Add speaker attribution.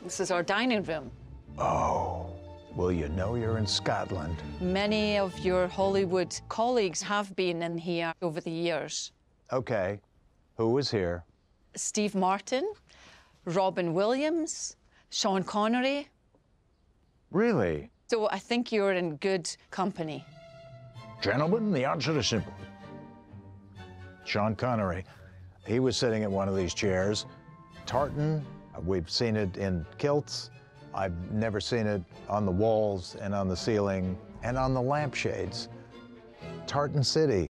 Speaker 1: This is our dining room.
Speaker 2: Oh, well, you know you're in Scotland.
Speaker 1: Many of your Hollywood colleagues have been in here over the years.
Speaker 2: Okay, who was here?
Speaker 1: Steve Martin, Robin Williams, Sean Connery.
Speaker 2: Really?
Speaker 1: So I think you're in good company.
Speaker 2: Gentlemen, the answer is simple. Sean Connery, he was sitting in one of these chairs. Tartan, we've seen it in kilts. I've never seen it on the walls and on the ceiling and on the lampshades. Tartan City.